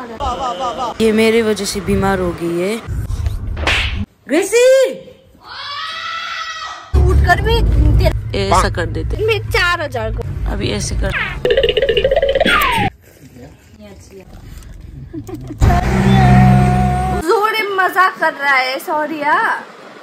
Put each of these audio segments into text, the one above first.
ये मेरी वजह से बीमार हो गई है। ग्रेसी उठ कर भी ऐसा कर देते मैं 4000 को अभी ऐसे कर। जोरे मजाक कर रहा है। सॉरी यार।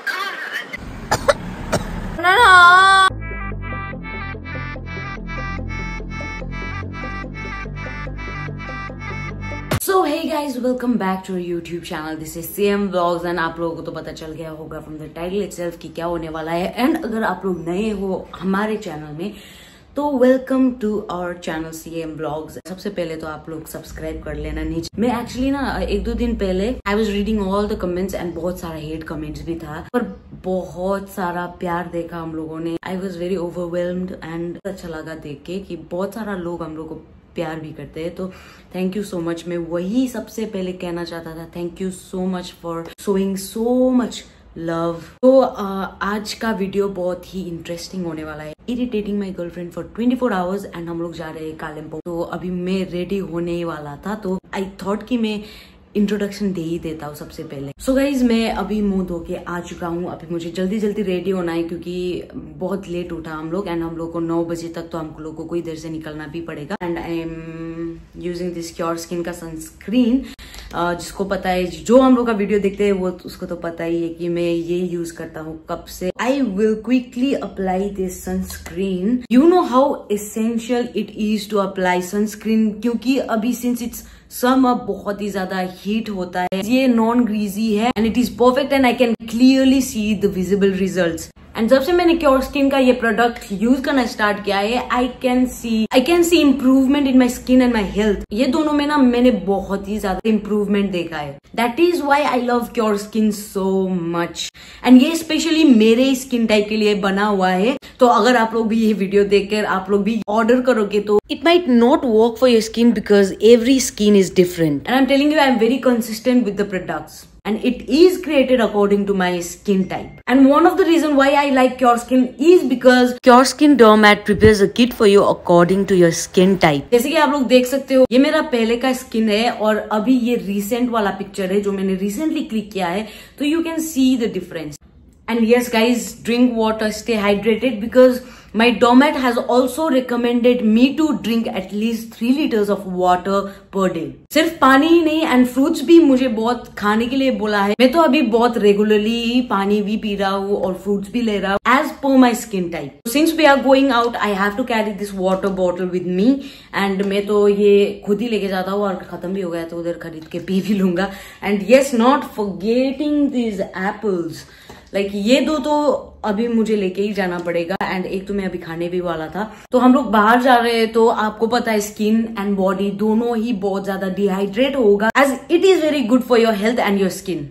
So hey guys, welcome back to YouTube channel. This is CM Vlogs and आप लोगों को तो पता चल गया होगा फ्रॉम द टाइटल इटसेल्फ कि क्या होने वाला है। एंड अगर आप लोग नए हो हमारे चैनल में तो welcome to our channel CM Vlogs। सबसे पहले तो आप लोग सब्सक्राइब कर लेना नीचे। मैं एक्चुअली ना 1-2 दिन पहले I was reading all the comments and बहुत सारा हेट कमेंट्स भी था, पर बहुत सारा प्यार देखा हम लोगों ने। I was very overwhelmed and अच्छा लगा देख के कि बहुत सारा लोग हम लोग को प्यार भी करते हैं। तो थैंक यू सो मच। मैं वही सबसे पहले कहना चाहता था, thank you so much for showing so much love. तो आज का वीडियो बहुत ही इंटरेस्टिंग होने वाला है। Irritating my girlfriend for 24 hours and हम लोग जा रहे हैं कालिम्पोंग। तो अभी मैं रेडी होने ही वाला था, तो आई थॉट कि मैं इंट्रोडक्शन दे ही देता हूँ सबसे पहले। सो गाइज, मैं अभी मुंह धो के आ चुका हूँ। अभी मुझे जल्दी जल्दी रेडी होना है क्योंकि बहुत लेट उठा हम लोग एंड हम लोग को 9 बजे तक तो हम लोगों को इधर से निकलना भी पड़ेगा। And I am using this Cure Skin का सनस्क्रीन। जिसको पता है, जो हम लोग का वीडियो देखते हैं वो उसको तो पता ही है कि मैं ये यूज करता हूँ कब से। I will quickly apply this sunscreen. You know how essential it is to apply sunscreen, क्योंकि अभी सिंस इट्स समर बहुत ही ज्यादा हीट होता है। ये नॉन ग्रीजी है and it is perfect and I can clearly see the visible results. And जब से मैंने क्योर स्किन का ये प्रोडक्ट यूज करना स्टार्ट किया है, I can see improvement in my skin and my health. ये दोनों में ना मैंने बहुत ही ज्यादा इम्प्रूवमेंट देखा है। That is why I love Cure Skin so much. And ये स्पेशली मेरे स्किन टाइप के लिए बना हुआ है। तो अगर आप लोग भी ये वीडियो देखकर आप लोग भी ऑर्डर करोगे तो it might not work for your skin because every skin is different. And I am telling you, I am very consistent with the products and it is created according to my skin type. And one of the reason why I like Cure Skin is because Cure Skin Dermat prepares a kit for you according to your skin type. जैसे कि आप लोग देख सकते हो, ये मेरा पहले का स्किन है और अभी ये रिसेंट वाला पिक्चर है जो मैंने रिसेंटली क्लिक किया है, तो you can see the difference. And yes guys, drink water, stay hydrated because my dermat has also recommended me to drink at least 3 liters of water per day. सिर्फ पानी ही नहीं and fruits भी मुझे बहुत खाने के लिए बोला है। मैं तो अभी बहुत रेगुलरली पानी भी पी रहा हूँ और फ्रूट्स भी ले रहा हूँ as per my skin type. Since we are going out I have to carry this water bottle with me and मैं तो ये खुद ही लेके जाता हूँ और खत्म भी हो गया तो उधर खरीद के पी भी लूंगा। And yes, not forgetting this apples. Like ये दो तो अभी मुझे लेके ही जाना पड़ेगा एंड एक तो मैं अभी खाने भी वाला था। तो हम लोग बाहर जा रहे हैं तो आपको पता है स्किन एंड बॉडी दोनों ही बहुत ज्यादा डिहाइड्रेट होगा as it is very good for your health and your skin.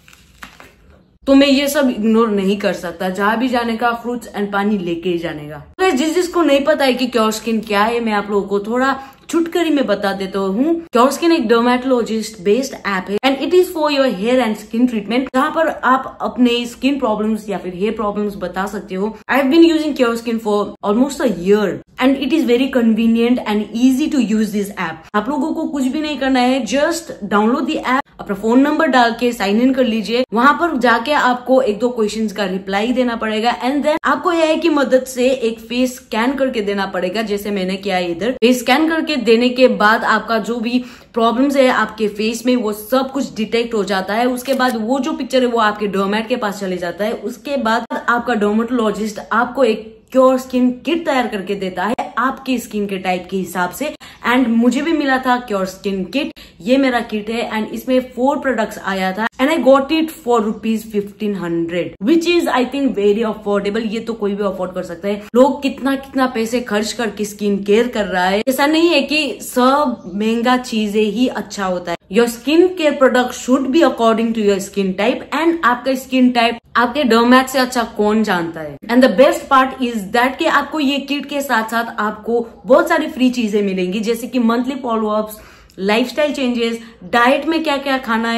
तो मैं ये सब इग्नोर नहीं कर सकता। जहां भी जाने का फ्रूट्स एंड पानी लेके ही जाने का। तो जिसको नहीं पता है कि क्योर स्किन क्या है, मैं आप लोगों को थोड़ा छुटकरी में बता देता हूँ। क्योर स्किन एक डर्मेटोलॉजिस्ट बेस्ड ऐप है and it is for your hair and skin treatment, जहाँ पर आप अपने स्किन प्रॉब्लम्स या फिर हेयर प्रॉब्लम्स बता सकते हो। I have been using Cure Skin for almost a year and it is very convenient and easy to use this app. आप लोगों को कुछ भी नहीं करना है, जस्ट डाउनलोड द ऐप, अपना फोन नंबर डाल के साइन इन कर लीजिए। वहां पर जाके आपको 1-2 क्वेश्चंस का रिप्लाई देना पड़ेगा एंड देन आपको एआई की मदद से एक फेस स्कैन करके देना पड़ेगा, जैसे मैंने किया इधर। फेस स्कैन करके देने के बाद आपका जो भी प्रॉब्लम्स है आपके फेस में वो सब कुछ डिटेक्ट हो जाता है। उसके बाद वो जो पिक्चर है वो आपके डर्मेट के पास चले जाता है। उसके बाद आपका डर्मेटोलॉजिस्ट आपको एक क्योर स्किन किट तैयार करके देता है आपके स्किन के टाइप के हिसाब से। एंड मुझे भी मिला था क्योर स्किन किट, ये मेरा किट है एंड इसमें 4 प्रोडक्ट्स आया था and I got it for ₹1500 which is I think very affordable. ये तो कोई भी अफोर्ड कर सकता है। लोग कितना पैसे खर्च करके स्किन केयर कर रहा है। ऐसा नहीं है कि सब महंगा चीजें ही अच्छा होता है। Your skin care product should be according to your skin type and आपका स्किन टाइप आपके डर्मेट से अच्छा कौन जानता है। And the best part is that कि आपको ये किट के साथ साथ आपको बहुत सारी फ्री चीजें मिलेंगी, जैसे कि monthly followups, lifestyle changes, diet में क्या क्या खाना है,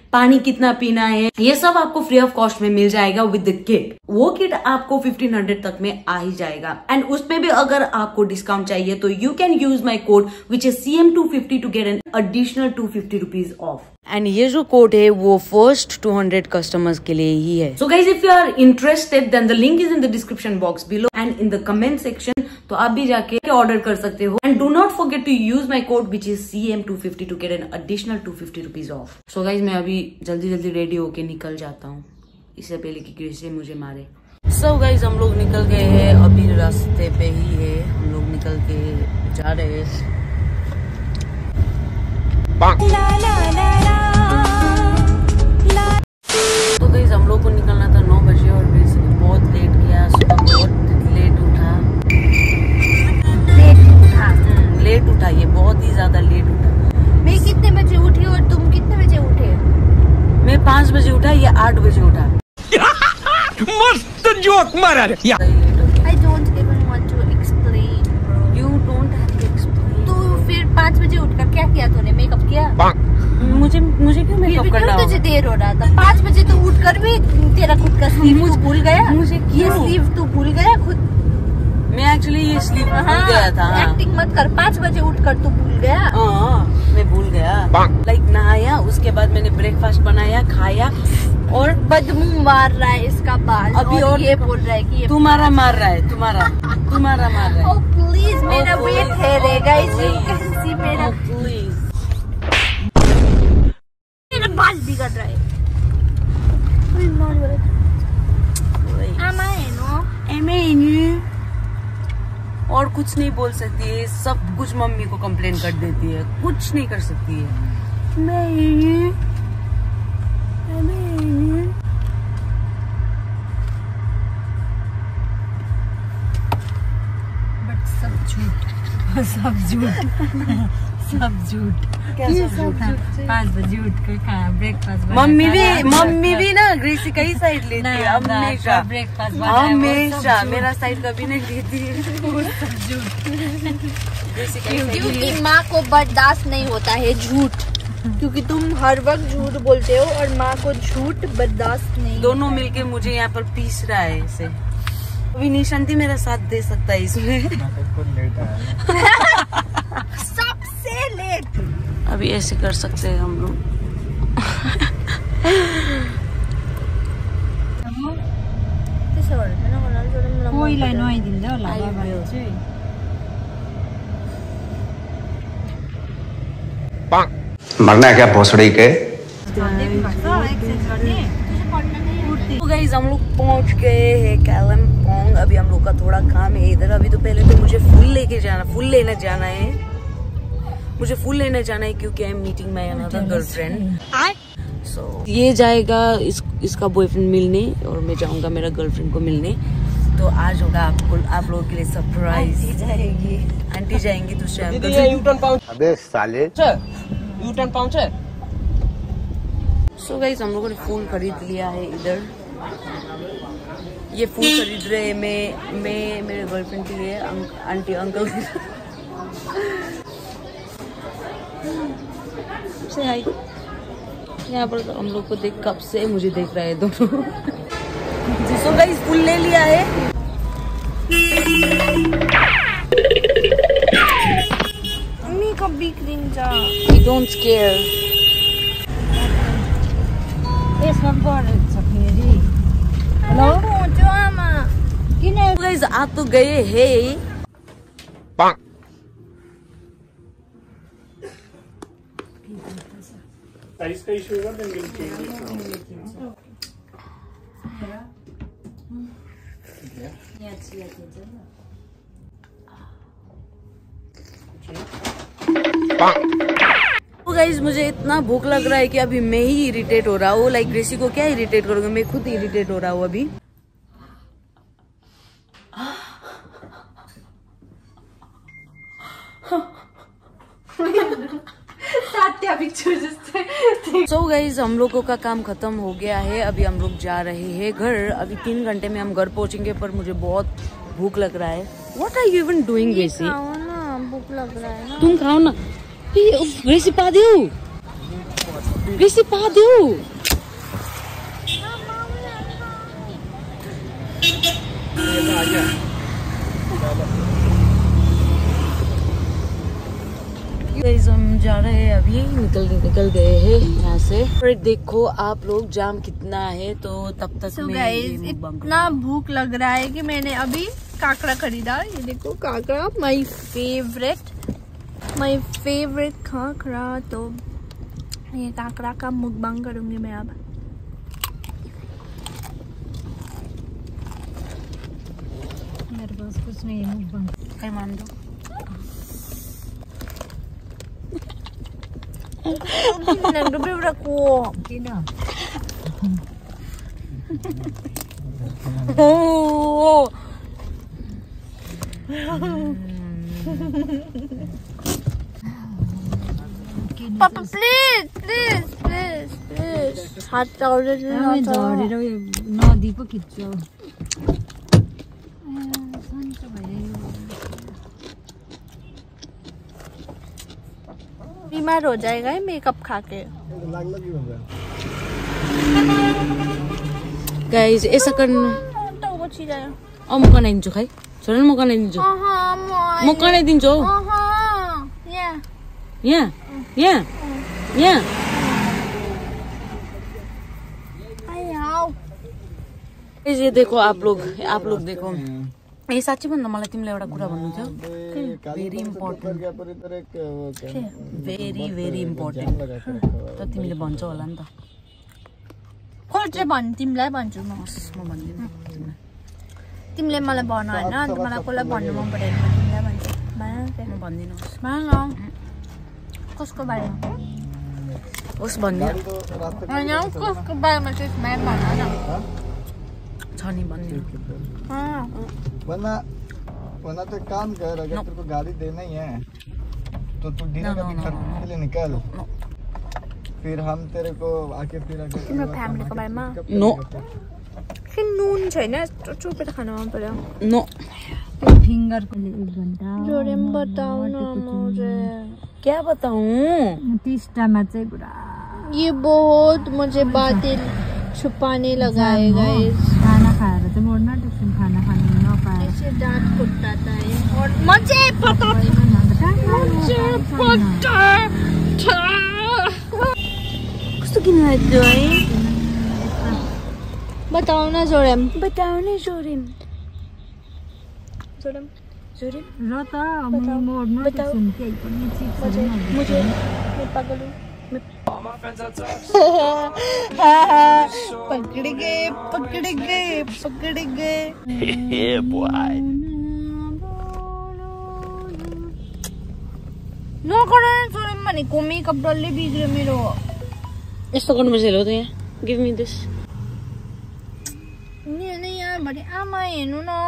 पानी कितना पीना है, ये सब आपको फ्री ऑफ कॉस्ट में मिल जाएगा विद द किट। वो किट आपको 1500 तक में आ ही जाएगा। एंड उसमें भी अगर आपको डिस्काउंट चाहिए तो you can use my code which is CM250 to get an additional 250 rupees off. And ये जो कोड है वो फर्स्ट 200 कस्टमर्स के लिए ही है। So guys if you are interested then the link is in the description box below and in the comment section, तो आप भी जाके ऑर्डर कर सकते हो। And do not forget to use my code which is CM250 to get an additional 250 rupees off. So guys मैं अभी जल्दी जल्दी रेडी होके निकल जाता हूँ, इससे पहले कि किसी मुझे मारे। सो गाइज हम लोग निकल गए हैं, अभी रास्ते पे ही है, हम लोग निकल के जा रहे हैं। तो गाइस हम लोग को निकलना था 9 बजे और बेसिकली बहुत लेट किया, सुबह बहुत लेट उठा, ये बहुत ही ज्यादा लेट उठा। मैं कितने बजे उठी और तुम कितने बजे उठे? मैं 5 बजे उठा, ये 8 बजे उठा। मस्त जोक मारा रे। I don't even want to explain, bro. You don't have to explain. तो फिर 5 बजे उठकर क्या किया तूने? मेकअप किया? मुझे क्यों मेकअप करना? क्यों तुझे देर हो रहा था? 5 बजे तो उठकर भी तेरा खुद का स्लीव तू भूल गया? मुझे ये स्लीव तू भूल गया खुद? मैं एक्चुअली ये स्लीव भूल गया था। एक्टिंग मत कर, 5 बजे उठकर तू भूल गया। मैं भूल गया। लाइक नहाया, उसके बाद मैंने ब्रेकफास्ट बनाया, खाया और बदबू मार रहा है इसका बाल। अभी और ये बोल रहा है कि ये तुम्हारा मार रहा है, तुम्हारा मार रहा है। Oh please, मेरा वेट है रे गाइस, you can see मेरा प्लीज। मेरा बाल बिगड़ रहा है। और कुछ नहीं बोल सकती है, सब कुछ मम्मी को कंप्लेन कर देती है, कुछ नहीं कर सकती है। बट सब झूठ, सब झूठ। क्या सब झूठ? 5 बजे उठकर खाया ब्रेकफास्ट। मम्मी भी ना ग्रेसी का ही साइड लेती है हमेशा। ब्रेकफास्ट हमेशा मेरा साइड कभी नहीं लेती है। क्योंकि माँ को बर्दाश्त नहीं होता है झूठ, क्योंकि तुम हर वक्त झूठ बोलते हो और माँ को झूठ बर्दाश्त नहीं। दोनों मिलके मुझे यहाँ पर पीस रहा है इसे। अभी निशांति मेरा साथ दे सकता है इसमें। सबसे लेट। अभी ऐसे कर सकते हैं हम लोग। मरना है क्या भोसड़ी के? तो गाइस हम लोग पहुंच गए हैं कालिम्पोंग। अभी हम लोग का थोड़ा काम है इधर। अभी तो पहले तो मुझे फूल लेने जाना है। मुझे फूल लेने जाना है क्योंकि I am meeting my another girlfriend. So ये जाएगा इसका बॉयफ्रेंड मिलने और मैं जाऊंगा मेरा गर्लफ्रेंड को मिलने। तो आज होगा आप लोगों के लिए सरप्राइज। आंटी जाएंगी दूसरे अंकल। अबे साले यूटर्न पाउंड है। सो गाइस हम लोगों ने फूल खरीद लिया है इधर। ये फूल खरीद रहे हैं मैं मेरे गर्लफ्रेंड के लिए, आंटी अंकल से हाय। यहाँ पर हम लोग को देख कब से मुझे देख रहा है दोनों। सो गाइस फूल ले लिया है। मम्मी कभी क्रिंजा। We don't scare. हेलो पहुंचो आमा। गाइस आप तो गए हैं। इसका इशू होगा देंगे तो गाइस मुझे इतना भूख लग रहा है कि अभी मैं ही इरिटेट हो रहा हूँ। लाइक ग्रेसी को क्या इरिटेट करूँगा, मैं खुद इरिटेट हो रहा हूँ अभी। सो गाइज हम लोगों का काम खत्म हो गया है। अभी हम लोग जा रहे हैं घर। अभी 3 घंटे में हम घर पहुंचेंगे, पर मुझे बहुत भूख लग रहा है। What are you even doing Gracie? खाओ ना, भूख लग रहा है ना। तुम खाओ ना। ग्रेसी पा दो। बेसी पादेऊ हम जा रहे हैं अभी, निकल गए हैं यहाँ से। और देखो आप लोग जाम कितना है, तो तब तक इतना भूख लग रहा है कि मैंने अभी काकड़ा खरीदा। ये देखो काकड़ा, माय फेवरेट काकड़ा। तो ये काकड़ा का मुकबांग करूंगी मैं अब। मेरे पास कुछ नहीं है मुकबांग, कहीं मान दो। पापा प्लीज हाथ झरेर नदी पो खिच्छ। बीमार हो जाएगा है मेकअप खा के। गाइज ऐसा करना म बनाइदिन्छु खै, छोड न म बनाइदिन्छु, म बनाइदिन्छु। यहाँ ये देखो आप लोग देखो। ए साँच्चै भन्दा मलाई तिमीलाई एउटा कुरा भन्नु थियो, भेरी इम्पोर्टेन्ट, भेरी इम्पोर्टेन्ट। त तिमीले भन्छौ होला नि त। खोल चाहिँ भन्, तिमीलाई भन्छु म भन्दिनँ। तिमीले मलाई भन होइन, मलाई कसलाई भन्नु मन परेन, तिमीलाई भन्छु। म भन्दिनँ। कसको बारेमा? होस् भन्दिनँ। कसको बारेमा चाहिँ भन न। छ नि भन्दिनँ। वरना तो काम कर, अगर तेरे को गाड़ी देना ही है तो तू डिनर का खर्च के लिए निकल, फिर हम तेरे को आके फिर तिम्रो फ्यामिलीको बारेमा नो, फिर नुन छैन, चुपेर खान मन पर्यो। नो फिंगर को 1 घंटा जोरेम बताऊ न मुझे। क्या बताऊं? टिस्टामा चाहिँ पुरा ये बहुत मुझे बातें छुपाने लगा है गाइस। खाना खाएर चाहिँ मोड्न टिस्टामा खाना खानु नपाए ऐसे दांत कुटाता है और मुझे पता कस्तो किन लाग्यो है? बताऊ न जोरेम, र त मोड्न टिस्टामा केही पनि चिज मुझे मैं पागल हूँ। पकड़ गए नगर जोरेम भनेको मेकअप डल्लै बिग्रियो मेरो। यस्तो गर्नुपर्छ हेलो त यहाँ। Give me this. नि यार भरे आमा हेर्नु न,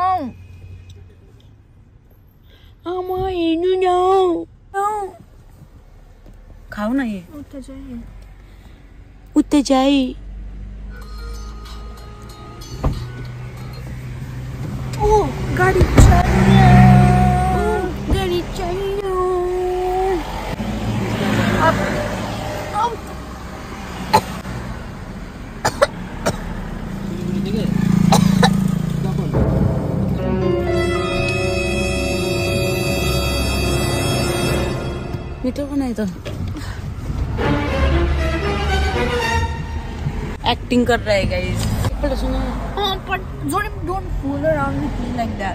खाऊ न ये। उठ्दै जाई। ओ गाडी चाहियो। मिठो बनाए तो एक्टिंग कर रहा है गाइस। पर सुनो, but don't fool around with me like that.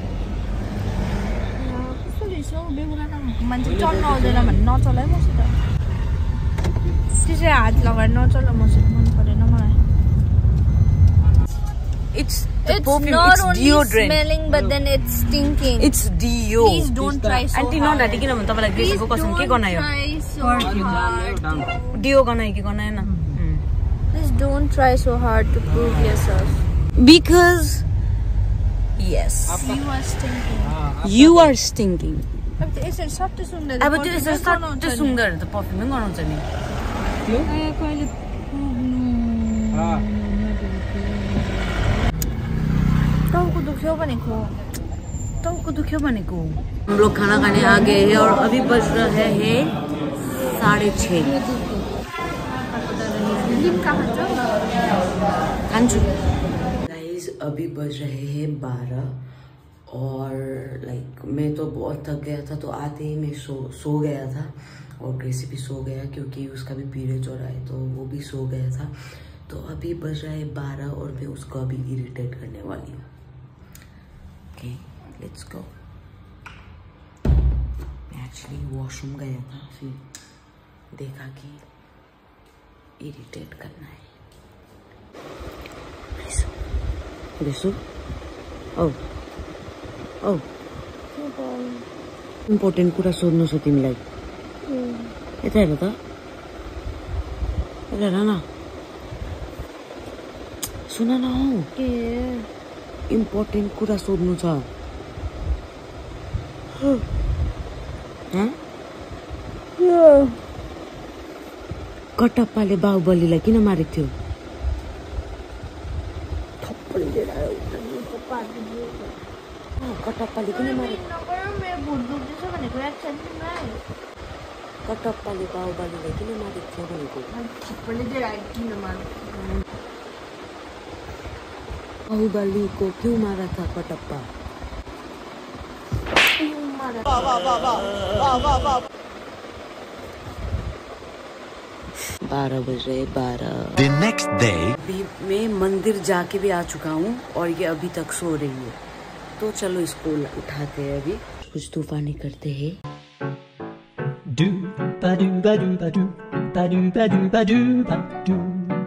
कस्तो रिसो बेगुना न मान्छे चल्न आउँदैन भने नचलाइ मसित। त्यसै हात लगाएर नचला मसित, मन परेन मलाई। it's It's perfume, not it's only deodorant. smelling but then it's stinking. It's deo. Please don't try so aunty hard. नडाटी किन भन्छ तपाईलाई Please ग्रेसको कसम के don't गनायो? try so hard. डियो गनायो कि गनाएन? Please don't try so hard to prove yourself. Because yes, You are stinking. you are stinking. अब त्यो यसरी सट्टै सुन्दै अब त्यो यसो सट्टै सुँगर त परफ्युम गनाउँछ नि। कहिले टाउको दुख्यो भनेको। टाउको दुख्यो भनेको। हम लोग खाना खाने आ गए हैं और अभी बज रहा है 6:30। गाइस अभी बज रहे हैं 12 और मैं तो बहुत थक गया था, तो आते ही मैं सो गया था और ग्रेसी भी सो गया क्योंकि उसका भी पीरियड हो रहा है, तो वो भी सो गया था। तो अभी बज रहा है 12 और मैं उसको अभी इरिटेट करने वाली हूँ। Okay let's go. मैं एक्चुअली वॉशरूम गया था, फिर देखा कि इरिटेट करना है। ग्रेसु औ इम्पोर्टेन्ट कुरा सोध्नु छ तिमीलाई। यता हेर त, हेर न, सुन न हौ, इम्पोर्टेन्ट कुरा सोध्नु छ। कटप्पाले बाहुबलीलाई किन मारेको थियो? कटप्पाले किन मारेको? कटप्पाले बाहुबलीलाई किन मारेको थियो भनेको? बाहुबलीको क्यों मारा था कटप्पा? 12 बज रहे 12। The next day. अभी मैं मंदिर जाके भी आ चुका हूँ और ये अभी तक सो रही है, तो चलो इसको उठाते हैं। अभी कुछ तूफानी करते हैं। Do ba do ba do ba do ba do ba do ba do ba do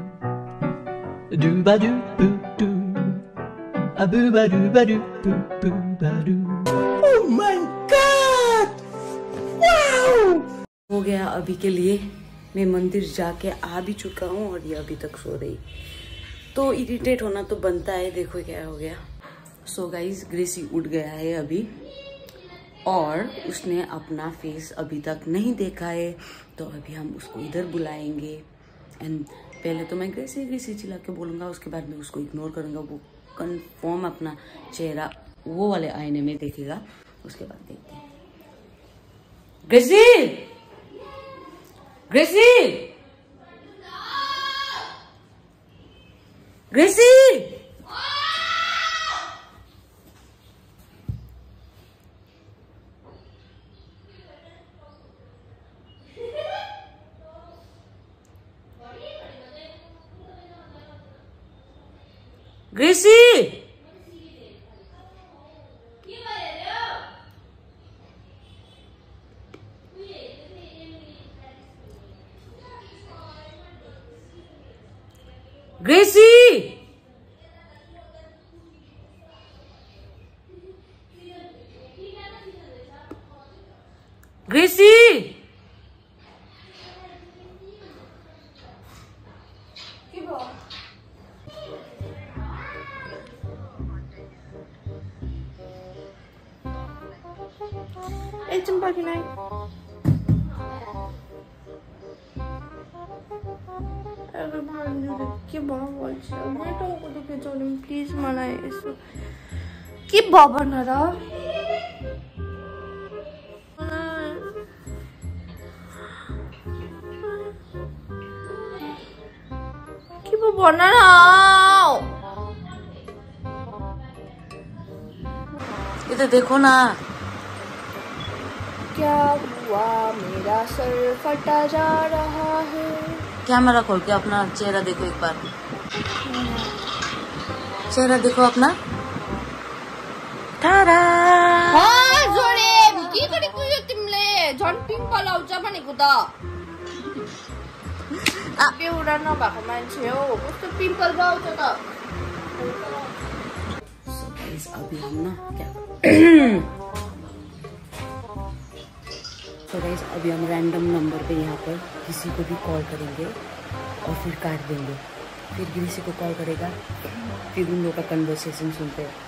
do ba do boo do a boo ba do ba do boo boo ba do. Oh my God! Wow! हो गया अभी के लिए, मैं मंदिर जाके आ भी चुका हूँ और ये अभी तक सो रही, तो इरिटेट होना तो बनता है। देखो क्या हो गया। सो गाइज ग्रेसी उठ गया है अभी और उसने अपना फेस अभी तक नहीं देखा है, तो अभी हम उसको इधर बुलाएंगे। एंड पहले तो मैं ग्रेसी ग्रेसी चिल्ला के बोलूँगा, उसके बाद मैं उसको इग्नोर करूँगा। वो कंफर्म अपना चेहरा वो वाले आईने में देखेगा, उसके बाद देखते हैं। ग्रेसी, ग्रेसी, ग्रेसी, ग्रेसी, ग्रेसी, ग्रेसी, एकछिन पर्खिनु है। के भयो भन्छ नै टाउको दुख्यो चोरी, प्लिज मलाई यसो के भयो भन र। के भयो भन न। इधर देखो ना। क्या हुआ, मेरा सर फटा जा रहा है। कैमरा खोल के अपना चेहरा देखो एक बार, चेहरा देखो अपना। टाडा। जोडे के गरेको यो तिमीले? झन् पिम्पल आउँछ भनेको त। बेउरा नभएको मान्छे हो, कस्तो पिम्पल आउँछ त। अभी हम ना क्या तो गाइस अभी हम रैंडम नंबर पे यहाँ पर किसी को भी कॉल करेंगे और फिर काट देंगे, फिर किसी को कॉल करेगा, फिर उन लोगों का कन्वर्सेशन सुनते हैं।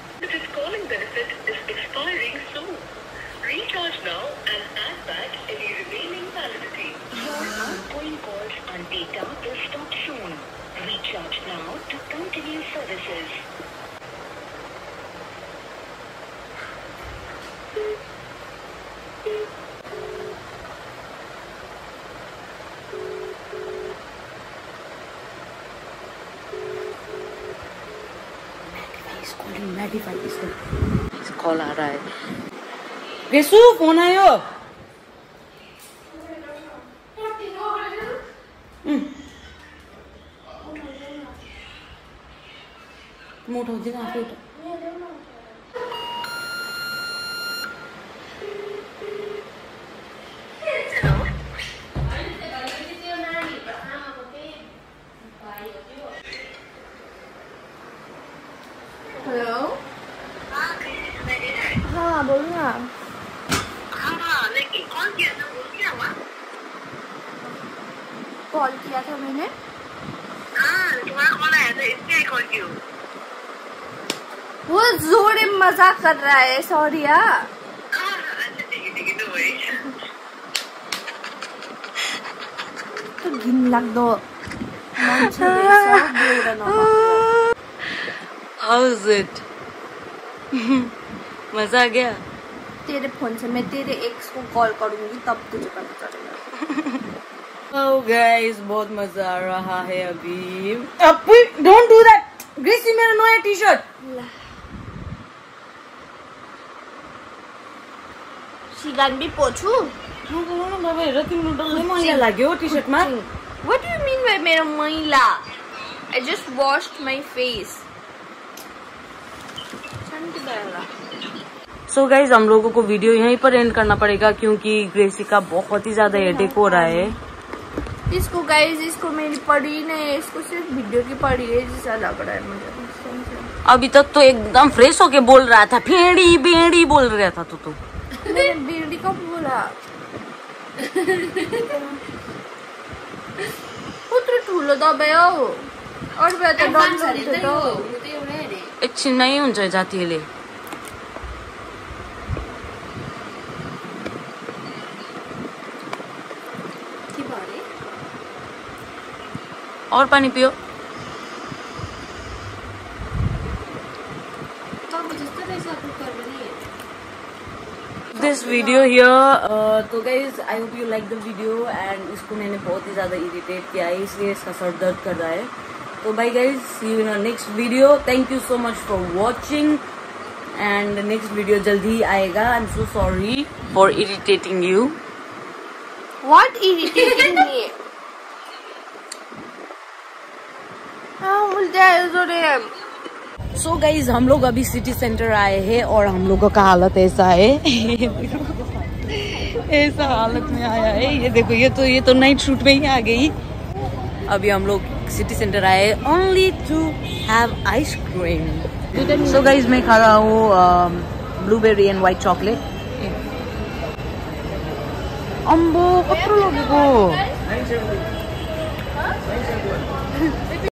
कॉल आ रहा है। गेसु फोन आयो। मोटा हो जाएगा आपको। हेलो। हाँ बोलो ना। लेकिन कॉल किया था, वो क्या हुआ? कॉल किया था मैंने। हाँ तुम्हारा कॉल आया था, इसलिए कॉल की हूँ। वो जोरे मजाक कर रहा है, सॉरी यार। अच्छा ठीक है no worries। तो घिन लाग्दो How is it? मजा आ गया? तेरे फोन से मैं तेरे एक्स को कॉल करूंगी तब तुझे पता चलेगा। Oh guys, बहुत मजा आ रहा है अभी। Don't do that. ग्रेसी मेरा नया टी शर्ट। शिगान भी पोछू? हाँ बोलो ना बाबा, रति नूडल मैला लाग्यो टी शर्ट में। What do you mean by मेरा मैला? I just washed my face. So guys, हम लोगों को वीडियो यहीं पर एंड करना पड़ेगा क्योंकि ग्रेसी का बहुत ही ज्यादा हेडेक हो रहा है। इसको गाइस, इसको मेरी पड़ी नहीं, इसको सिर्फ वीडियो की पड़ी है जैसा लग रहा है मुझे। अभी तक तो एकदम फ्रेश होके बोल रहा था, फेड़ी बेड़ी बोल रहा था तो मैंने बेड़ी कब बोला? पुत्र ठुलो दबायो और बेटा डन सरी तो एकछिन नहीं हुन्छ जातिले। और पानी पियो। This video here, तो guys I hope you like the video and इसको मैंने बहुत ही ज्यादा इरिटेट किया है इसलिए इसका सर दर्द कर रहा है। तो bye guys, see you in our next video. Thank you so much for watching and next video जल्दी ही आएगा। I'm so sorry for irritating you. What irritating me? हाँ बोलते हैं जो रे। So guys, हम लोग अभी सिटी सेंटर आए हैं और हम लोगों का हालत ऐसा है। ऐसा हालत में आया है, ये देखो, ये तो नाइट शूट में ही आ गई। अभी हम लोग सिटी सेंटर आए only to have ice cream. So guys मैं खा रहा हूँ ब्लूबेरी एंड व्हाइट चॉकलेट। अम्बो कत्रो लगेको।